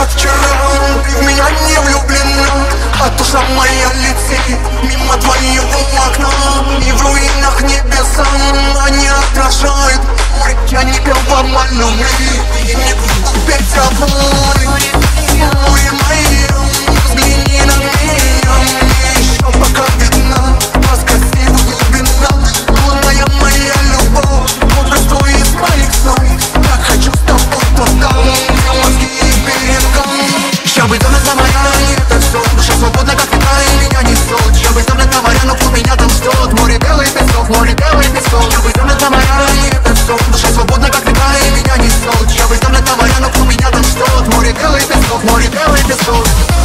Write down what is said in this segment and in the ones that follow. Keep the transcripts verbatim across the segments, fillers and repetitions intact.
как вчера. Ты в меня не влюблена, а душа моя летит мимо твоего окна. И в руинах небеса они отражают. Я не пел в обманном мире, и не буду петь обман. Море мое, взгляни на меня, мне еще пока видна вас красивых глубина. Лунная моя любовь, образ твой из моих снов. Так хочу с тобой туда, где мозги и берегам. Ща бы там это моя, это все, душа свободна, как ветра, и меня несет. Ща бы там это моя, но кто меня там ждет? Море белых песков, море белых песков. Ща бы там это моя, это все, душа свободна, как ветра, и меня несет. Ща бы там это моя, но кто меня там ждет? Море белых песков, море белых песков.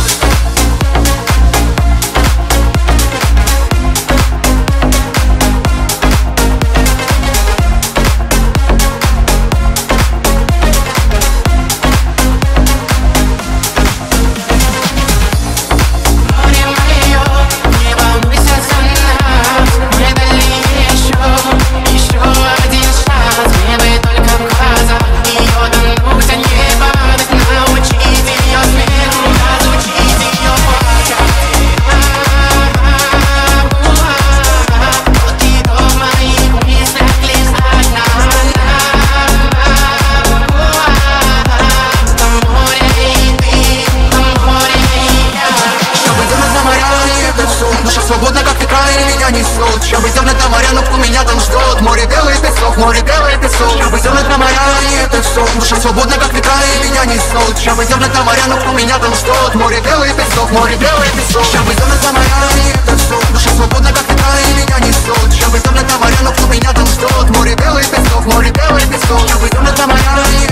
Свободно, как ветра, и меня несет. Ща бы темно там моря, но кто меня там ждет? Море белых песков, море белых песков. Ща бы темно там моря, и это все. Душа свободна, как ветра, и меня несет. Ща бы темно там моря, но кто меня там ждет? Море белых песков, море белых песков. Ща бы темно там моря, и это все. Душа свободна, как ветра, и меня несет. Ща бы темно там моря, но кто меня там ждет? Море белых песков, море белых песков. Ща бы темно там моря,